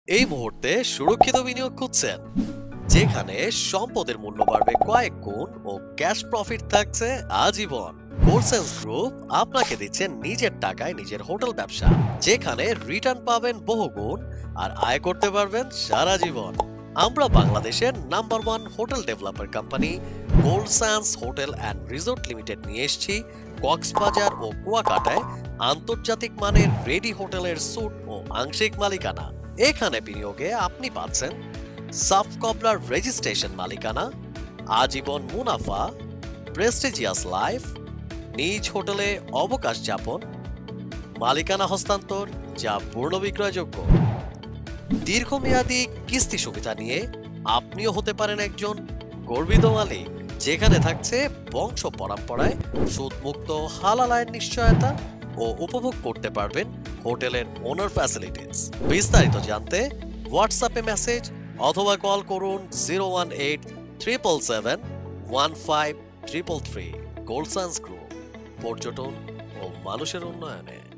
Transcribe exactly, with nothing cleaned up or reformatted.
এই মুহূর্তে সুরক্ষিত বিনিয়োগ খুঁজছেন, যেখানে সম্পদের মূল্য বাড়বে কয়েক গুণ ও ক্যাশ প্রফিট থাকছে আজীবন। গোলসেন্স গ্রুপ আপনাকে দিচ্ছে নিজের টাকায় নিজের হোটেল ব্যবসা, যেখানে রিটার্ন পাবেন বহুগুণ আর আয় করতে পারবেন সারা জীবন। আমরা বাংলাদেশের number one hotel developer company গোলসান্স hotel and resort limited নিয়ে এসেছি কক্সবাজার ও কুয়াকাটায় আন্তর্জাতিক মানের রেডি হোটেলের স্যুট ও আংশিক মালিকানা। এখানে বিনিয়োগে আপনি পাচ্ছেন সাফ কবলার রেজিস্ট্রেশন মালিকানা, আজীবন মুনাফা, প্রেস্টিজিয়াস লাইফ, নিজ হোটেলে অবকাশ যাপন, মালিকানা হস্তান্তর যা পূর্ণ বিক্রয়যোগ্য, দীর্ঘমেয়াদী কিস্তি সুবিধা নিয়ে আপনিও হতে পারেন একজন গর্বিত মালিক, যেখানে থাকছে বংশ পরম্পরায় সুদমুক্ত হালাল আয়ের নিশ্চয়তা ও উপভোগ করতে পারবেন হোটেলের ওনার ফ্যাসিলিটিস। বিস্তারিত জানতে হোয়াটসঅ্যাপে মেসেজ অথবা কল করুন zero one eight triple seven one five triple three. গোলসান্স গ্রুপ, পর্যটন ও মানুষের উন্নয়নে।